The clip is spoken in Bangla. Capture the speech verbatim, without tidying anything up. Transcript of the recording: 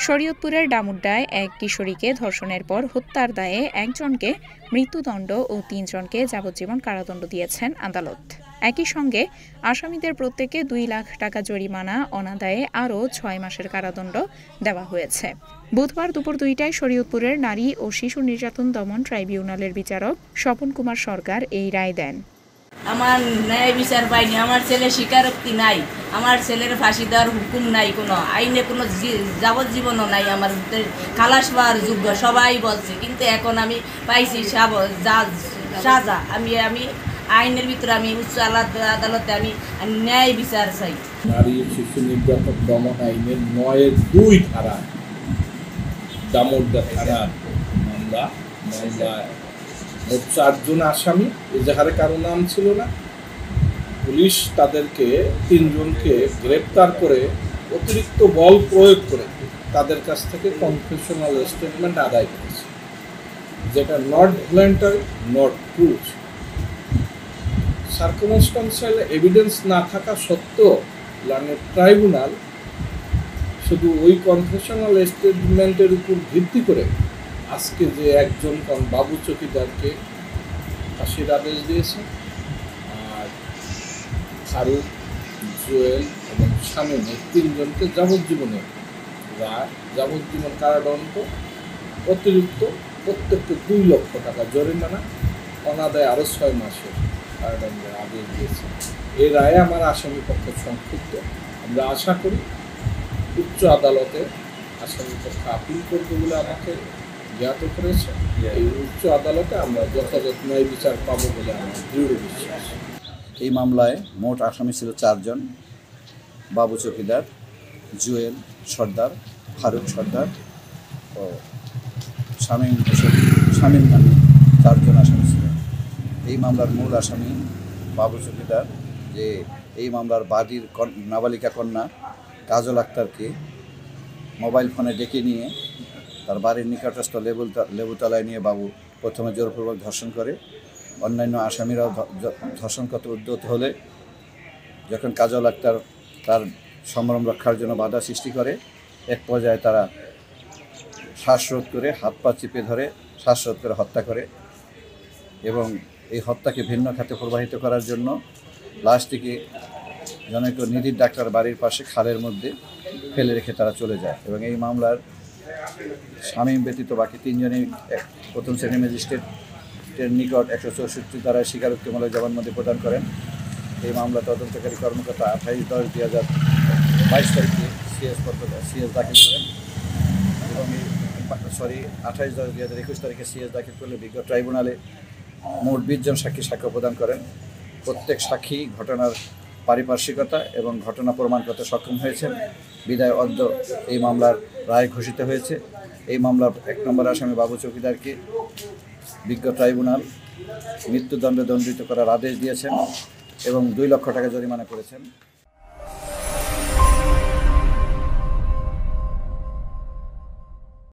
শরীয়তপুরের ডামুড্ডায় এক কিশোরীকে ধর্ষণের পর হত্যার দায়ে একজনকে মৃত্যুদণ্ড ও তিনজনকে যাবজ্জীবন কারাদণ্ড দিয়েছেন আদালত। একই সঙ্গে আসামিদের প্রত্যেকে দুই লাখ টাকা জরিমানা, অনাদায়ে আরও ছয় মাসের কারাদণ্ড দেওয়া হয়েছে। বুধবার দুপুর দুইটায় শরীয়তপুরের নারী ও শিশু নির্যাতন দমন ট্রাইব্যুনালের বিচারক স্বপন কুমার সরকার এই রায় দেন। আমার ন্যায় বিচার পাইনি, আমার ছেলে স্বীকারোক্তি নাই, আমার ছেলের ফাঁসি দেওয়ার হুকুম নাই, কোনো আইনে কোনো যাবজ্জীবনও নাই, আমার খালাস পাওয়ার যোগ্য সবাই বলছে, কিন্তু এখন আমি পাইছি সাজা। আমি আমি আইনের ভিতরে আমি উচ্চ আদালতে আমি ন্যায় বিচার চাই। নারী শিশু নির্যাতন দমন আইনের নয়ের দুই ধারা দামোদর থানার মামলা মামলায় মোট চারজন আসামি, এজাহারে কারো নাম ছিল না। পুলিশ তাদেরকে তিনজনকে গ্রেপ্তার করে অতিরিক্ত বল প্রয়োগ করে তাদের কাছ থেকে কনফেশনাল স্টেটমেন্ট আদায় করেছে, যেটা not voluntary, not proof. Circumstantial evidence না থাকা সত্ত্বেও লার্নেড ট্রাইব্যুনাল শুধু ওই কনফেশনাল স্টেটমেন্টের উপর ভিত্তি করে আজকে যে একজন বাবু চকিদারকে ফাঁসির আদেশ দিয়েছে, আর ফারুক, জুয়েল এবং শামীম এই তিনজনকে যাবজ্জীবনে রায় যাবজ্জীবন কারাদণ্ড, অতিরিক্ত প্রত্যেককে দুই লক্ষ টাকা জরিমানা, অনাদায়ে আরও ছয় মাসের কারাদণ্ডের আদেশ দিয়েছে। এই রায়ে আমার আসামি পক্ষ সংক্ষিপ্ত। আমরা আশা করি উচ্চ আদালতে আসামি পক্ষ আপিল করবে বলে আমাকে জ্ঞাত করেছে। এই উচ্চ আদালতে আমরা যথাযথ ন্যায় বিচার পাবো বলে আমার দৃঢ় বিশ্বাস। এই মামলায় মোট আসামি ছিল চারজন: বাবু চকিদার, জুয়েল সর্দার, ফারুক সর্দার ও শামীম শামীম নামে চারজন আসামি ছিল। এই মামলার মূল আসামি বাবু চকিদার, যে এই মামলার বাদীর নাবালিকা কন্যা কাজল আক্তারকে মোবাইল ফোনে ডেকে নিয়ে তার বাড়ির নিকটস্থ লেবু লেবুতলায় নিয়ে বাবু প্রথমে জোরপূর্বক ধর্ষণ করে। অন্যান্য আসামিরাও ধর্ষণ করতে উদ্যত হলে যখন কাজল আক্তার তার সম্ভ্রম রক্ষার জন্য বাধা সৃষ্টি করে, এক পর্যায়ে তারা শ্বাসরোধ করে হাত পা চিপে ধরে শ্বাসরোধ করে হত্যা করে এবং এই হত্যাকে ভিন্ন খাতে প্রবাহিত করার জন্য লাশটিকে জনৈক নিধির ডাক্তার বাড়ির পাশে খালের মধ্যে ফেলে রেখে তারা চলে যায়। এবং এই মামলার শামীম ব্যতীত বাকি তিনজনই প্রথম শ্রেণী ম্যাজিস্ট্রেটের নিকট একশো চৌষট্টি ধারায় স্বীকারোক্তিমূলক জবানবন্দি প্রদান করেন। এই মামলা তদন্তকারী কর্মকর্তা আঠাইশ দশ দুই হাজার বাইশ তারিখে সিএস পত্র সিএস দাখিল করেন এবং এই সরি আঠাইশ দশ দুই হাজার একুশ তারিখে সিএস দাখিল করলে বিজ্ঞ ট্রাইব্যুনালে মোট বিশ জন সাক্ষী সাক্ষ্য প্রদান করেন। প্রত্যেক সাক্ষী ঘটনার পারিপার্শ্বিকতা এবং ঘটনা প্রমাণ করতে সক্ষম হয়েছেন, বিদায় অদ্য এই মামলার রায় ঘোষিত হয়েছে। এই মামলার এক নম্বর আসামি বাবু চৌকিদারকে বিজ্ঞ ট্রাইব্যুনাল মৃত্যুদণ্ডে দণ্ডিত করার আদেশ দিয়েছেন এবং দুই লক্ষ টাকা জরিমানা করেছেন।